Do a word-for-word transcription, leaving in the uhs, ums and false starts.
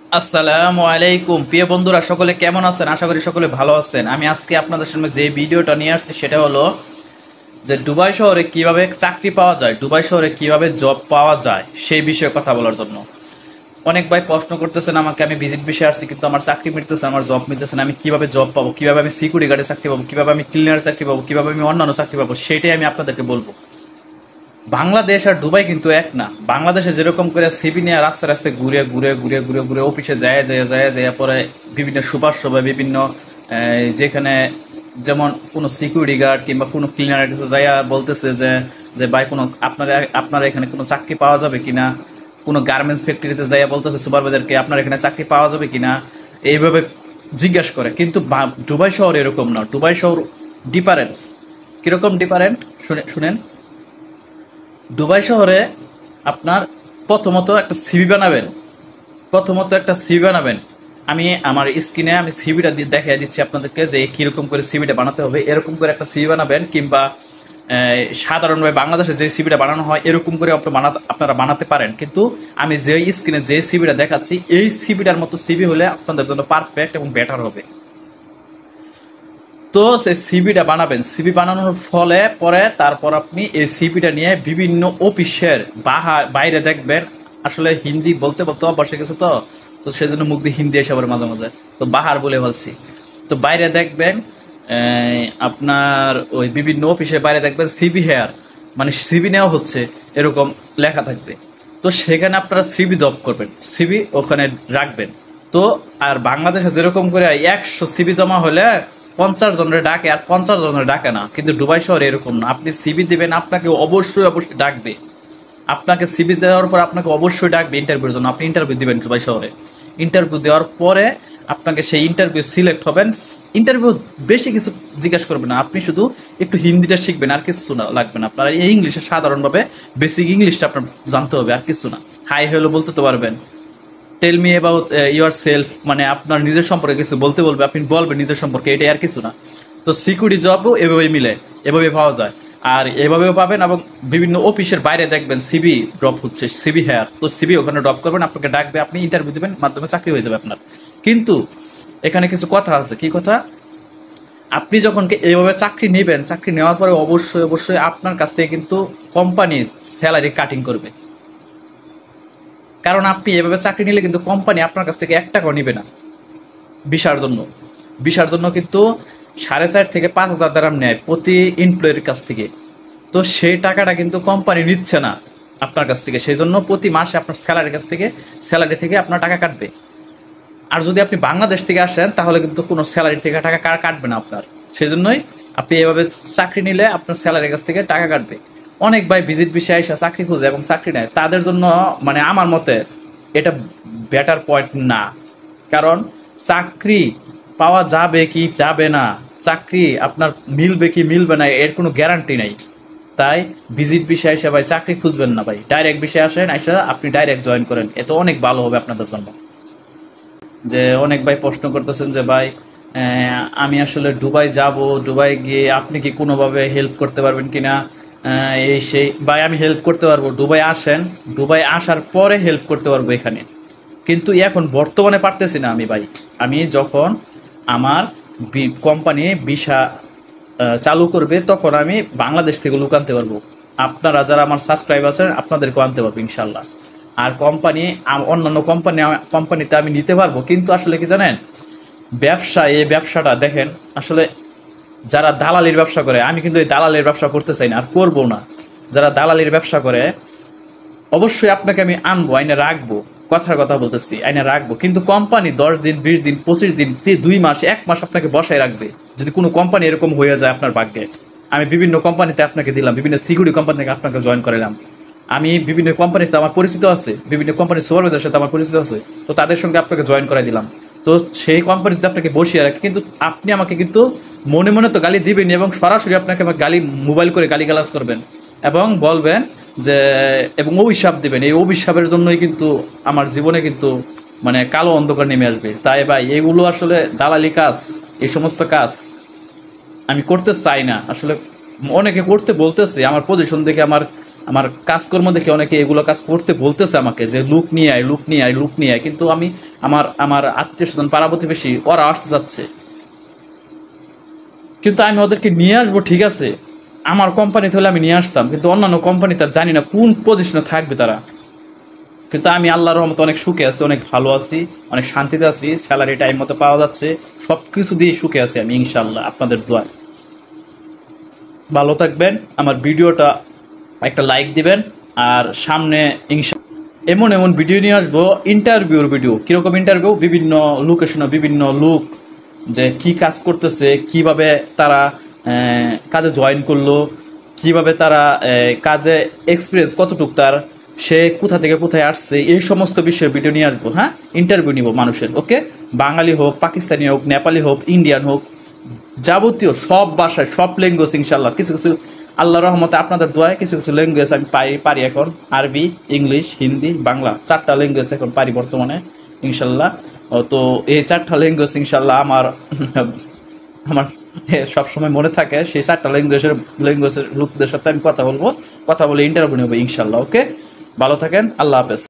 আসসালামু আলাইকুম প্রিয় বন্ধুরা, সকলে কেমন আছেন? আশা করি সকলে ভালো আছেন। আমি আজকে আপনাদের সামনে যে ভিডিওটা নিয়ে আসছি সেটা হলো যে দুবাই শহরে কিভাবে চাকরি পাওয়া যায়, দুবাই শহরে কিভাবে জব পাওয়া যায় সেই বিষয়ে কথা বলার জন্য। অনেক ভাই প্রশ্ন করতেছেন আমাকে, আমি ভিজিট বিষয়ে আসছি কিন্তু আমার চাকরি মিলতেছে, আমার জব মিলতেছে না, আমি কিভাবে জব পাবো, কিভাবে আমি সিকিউরিটি গার্ডে চাকরি পাবো, কিভাবে আমি ক্লিনার চাকরি পাবো, কিভাবে আমি অন্যান্য চাকরি পাবো, সেটাই আমি আপনাদেরকে বলবো। বাংলাদেশ আর দুবাই কিন্তু এক না। বাংলাদেশে যেরকম করে সিবি নিয়ে রাস্তায় রাস্তায় ঘুরে ঘুরে ঘুরে ঘুরে ঘুরে অফিসে যায় যায় যায় যায় পরে বিভিন্ন সুপার সভায় বিভিন্ন এই, যেখানে যেমন কোনো সিকিউরিটি গার্ড কিংবা কোনো ক্লিনারের কাছে যাইয়া বলতেছে যে যে ভাই কোনো আপনারা আপনারা এখানে কোনো চাকরি পাওয়া যাবে কিনা, কোনো গার্মেন্টস ফ্যাক্টরিতে যাইয়া বলতেছে সুপারভাইজারকে আপনার এখানে চাকরি পাওয়া যাবে কিনা, এইভাবে জিজ্ঞাসা করে। কিন্তু বা- দুবাই শহর এরকম না। দুবাই শহর ডিফারেন্স। কিরকম ডিফারেন্ট শুনে শুনেন। দুবাই শহরে আপনার প্রথমত একটা সিভি বানাবেন। প্রথমত একটা সিভি বানাবেন। আমি আমার স্ক্রিনে আমি সিভিটা দিয়ে দেখিয়ে দিচ্ছি আপনাদেরকে যে কীরকম করে সিভিটা বানাতে হবে। এরকম করে একটা সিভি বানাবেন, কিংবা আহ, সাধারণভাবে বাংলাদেশে যে সিভিটা বানানো হয় এরকম করে আপনি বানাতে আপনারা বানাতে পারেন। কিন্তু আমি যে স্ক্রিনে যে সিভিটা দেখাচ্ছি এই সিভিটার মতো সিভি হলে আপনাদের জন্য পারফেক্ট এবং বেটার হবে। তো সেই সিভিটা বানাবেন। সিভি বানানোর ফলে পরে তারপর আপনি এই সিভিটা নিয়ে বিভিন্ন অফিসের বাহার বাইরে দেখবেন। আসলে হিন্দি বলতে বলতে অভ্যাস হয়ে গেছে, তো তো সেই জন্য মুখ দিয়ে হিন্দি এসে আবার মাঝে মাঝে তো বাহার বলে বলছি। তো বাইরে দেখবেন এই, আপনার ওই বিভিন্ন অফিসের বাইরে দেখবেন সিভি হেয়ার, মানে সিভি নেওয়া হচ্ছে এরকম লেখা থাকবে। তো সেখানে আপনারা সিভি ড্রপ করবেন, সিভি ওখানে রাখবেন। তো আর বাংলাদেশে যেরকম করে একশো সিভি জমা হলে পঞ্চাশ জনের ডাকে, আর পঞ্চাশ জনের ডাকে না। কিন্তু দুবাই শহরে এরকম না। আপনি সিভি দিবেন, আপনাকে অবশ্যই অবশ্যই ডাকবে। আপনাকে সিভি দেওয়ার পর আপনাকে অবশ্যই ডাকবে ইন্টারভিউর জন্য। আপনি ইন্টারভিউ দিবেন দুবাই শহরে। ইন্টারভিউ দেওয়ার পরে আপনাকে সেই ইন্টারভিউ সিলেক্ট হবেন। ইন্টারভিউ বেশি কিছু জিজ্ঞাসা করবে না, আপনি শুধু একটু হিন্দিটা শিখবেন, আর কিছু না লাগবে না আপনার। এই ইংলিশে সাধারণভাবে বেসিক ইংলিশটা আপনার জানতে হবে, আর কিছু না। হাই হ্যালো বলতে তো পারবেন। Tell me about yourself, মানে আপনার নিজের সম্পর্কে কিছু বলতে বলবে, আপনি বলবেন নিজের সম্পর্কে, এটাই আর কিছু না। তো সিকিউরিটি জবও এভাবেই মিলে, এভাবে পাওয়া যায়। আর এভাবেও পাবেন। এবং বিভিন্ন অফিসের বাইরে দেখবেন সিবি ড্রপ হচ্ছে, সিবি হেয়ার। তো সিবি ওখানে ড্রপ করবেন, আপনাকে ডাকবে, আপনি ইন্টারভিউ দেবেন, মাধ্যমে চাকরি হয়ে যাবে আপনার। কিন্তু এখানে কিছু কথা আছে। কি কথা? আপনি যখন কি এইভাবে চাকরি নেবেন, চাকরি নেওয়ার পরে অবশ্যই অবশ্যই আপনার কাছ থেকে কিন্তু কোম্পানি স্যালারি কাটিং করবে। কারণ আপনি এভাবে চাকরি নিলে কিন্তু কোম্পানি আপনার কাছ থেকে এক টাকাও নিবে না ভিসার জন্য। ভিসার জন্য কিন্তু সাড়ে চার থেকে পাঁচ হাজার দ্রাম নেয় প্রতি এমপ্লয়ের কাছ থেকে। তো সেই টাকাটা কিন্তু কোম্পানি নিচ্ছে না আপনার কাছ থেকে। সেই জন্য প্রতি মাসে আপনার স্যালারির কাছ থেকে স্যালারি থেকে আপনার টাকা কাটবে। আর যদি আপনি বাংলাদেশ থেকে আসেন তাহলে কিন্তু কোনো স্যালারি থেকে টাকা কার কাটবে না আপনার। সেই জন্যই আপনি এভাবে চাকরি নিলে আপনার স্যালারির কাছ থেকে টাকা কাটবে। অনেক ভাই ভিজিট বিষয়ে এসে চাকরি খুঁজে এবং চাকরি নেয়, তাদের জন্য মানে আমার মতে এটা বেটার পয়েন্ট না। কারণ চাকরি পাওয়া যাবে কি যাবে না, চাকরি আপনার মিলবে কি মিলবে না, এর কোনো গ্যারান্টি নাই। তাই ভিজিট বিষয়ে এসে ভাই চাকরি খুঁজবেন না ভাই, ডাইরেক্ট বিষয়ে আসেন, এসে আপনি ডাইরেক্ট জয়েন করেন, এত অনেক ভালো হবে আপনাদের জন্য। যে অনেক ভাই প্রশ্ন করতেছেন যে ভাই আহ, আমি আসলে দুবাই যাব, দুবাই গিয়ে আপনি কি কোনোভাবে হেল্প করতে পারবেন কিনা, আহ, এই সেই। ভাই আমি হেল্প করতে পারবো, দুবাই আসেন, দুবাই আসার পরে হেল্প করতে পারবো এখানে। কিন্তু এখন বর্তমানে পারতেছি না আমি ভাই। আমি যখন আমার কোম্পানি ভিসা চালু করবে তখন আমি বাংলাদেশ থেকে লোক আনতে পারবো। আপনারা যারা আমার সাবস্ক্রাইবার আছেন আপনাদেরকেও আনতে পারবো ইনশাল্লাহ। আর কোম্পানি অন্যান্য কোম্পানি কোম্পানিতে আমি নিতে পারবো। কিন্তু আসলে কি জানেন, ব্যবসা, এই ব্যবসাটা দেখেন আসলে যারা দালালির ব্যবসা করে, আমি কিন্তু এই দালালির ব্যবসা করতে চাই না আর করবো না। যারা দালালির ব্যবসা করে অবশ্যই আপনাকে আমি আনবো, আইনে রাখবো, কথার কথা বলতেছি, আইনে রাখবো। কিন্তু কোম্পানি দশ দিন বিশ দিন পঁচিশ দিন দুই মাস এক মাস আপনাকে বসায় রাখবে। যদি কোনো কোম্পানি এরকম হয়ে যায় আপনার ভাগ্যে। আমি বিভিন্ন কোম্পানিতে আপনাকে দিলাম, বিভিন্ন সিকিউরিটি কোম্পানি থেকে আপনাকে জয়েন করালাম। আমি বিভিন্ন কোম্পানির সাথে আমার পরিচিত আছে, বিভিন্ন কোম্পানির সুপারভাইজারের সাথে আমার পরিচিত আছে, তো তাদের সঙ্গে আপনাকে জয়েন করাই দিলাম। তো সেই কোম্পানিতে আপনাকে বসিয়ে রাখে, কিন্তু আপনি আমাকে কিন্তু মনে মনে তো গালি দিবেন এবং সরাসরি আপনাকে আমার গালি মোবাইল করে গালি গালাজ করবেন এবং বলবেন যে, এবং অভিশাপ দিবেন। এই অভিশাপের জন্যই কিন্তু আমার জীবনে কিন্তু মানে কালো অন্ধকার নেমে আসবে। তাই ভাই এগুলো আসলে দালালি কাজ, এই সমস্ত কাজ আমি করতে চাই না আসলে। অনেকে করতে বলতেছে, আমার পজিশন দেখে আমার আমার কাজকর্ম দেখে অনেকে এগুলো কাজ করতে বলতেছে আমাকে যে লুক নিয়ে আয়, লুক নিয়ে আয়, লুক নিয়ে আয়, কিন্তু আমি আমার আমার আত্মীয় স্বজন পাড়া প্রতিবেশী ওরা আসতে যাচ্ছে, কিন্তু আমি ওদেরকে নিয়ে আসবো ঠিক আছে, আমার কোম্পানিতে হলে আমি নিয়ে আসতাম, কিন্তু অন্যান্য কোম্পানি তার জানি না কোন পজিশনে থাকবে তারা। কিন্তু আমি আল্লাহর রহমতে অনেক সুখে আছি, অনেক ভালো আছি, অনেক শান্তিতে আছি, স্যালারি টাইম মতো পাওয়া যাচ্ছে, সব কিছু দিয়ে সুখে আছি আমি ইনশাল্লাহ আপনাদের দোয়ায়। ভালো থাকবেন, আমার ভিডিওটা একটা লাইক দিবেন, আর সামনে ইনশা এমন এমন ভিডিও নিয়ে আসবো, ইন্টারভিউর ভিডিও। কীরকম ইন্টারভিউ? বিভিন্ন লোকেশনে বিভিন্ন লোক যে কি কাজ করতেছে, কিভাবে তারা কাজে জয়েন করলো, কিভাবে তারা কাজে এক্সপিরিয়েন্স কতটুক তার, সে কোথা থেকে কোথায় আসছে, এই সমস্ত বিষয়ে ভিডিও নিয়ে আসবো। হ্যাঁ, ইন্টারভিউ নিব মানুষের, ওকে? বাঙালি হোক, পাকিস্তানি হোক, নেপালি হোক, ইন্ডিয়ান হোক, যাবতীয় সব ভাষায় সব ল্যাঙ্গুয়েজ ইনশাল্লাহ। কিছু কিছু আল্লাহ রহমতে আপনাদের দোয়ায় কিছু কিছু ল্যাঙ্গুয়েজ আমি পাই পারি এখন, আরবি, ইংলিশ, হিন্দি, বাংলা, চারটা ল্যাঙ্গুয়েজ এখন পারি বর্তমানে ইনশাল্লাহ। তো এই চারটা ল্যাঙ্গুয়েজ ইনশাল্লাহ আমার আমার সবসময় মনে থাকে, সেই চারটা ল্যাঙ্গুয়েজের ল্যাঙ্গুয়েজের লোকদের সাথে আমি কথা বলবো, কথা বলে ইন্টারভিউ নেবো ইনশাল্লাহ, ওকে? ভালো থাকেন, আল্লাহ হাফেজ।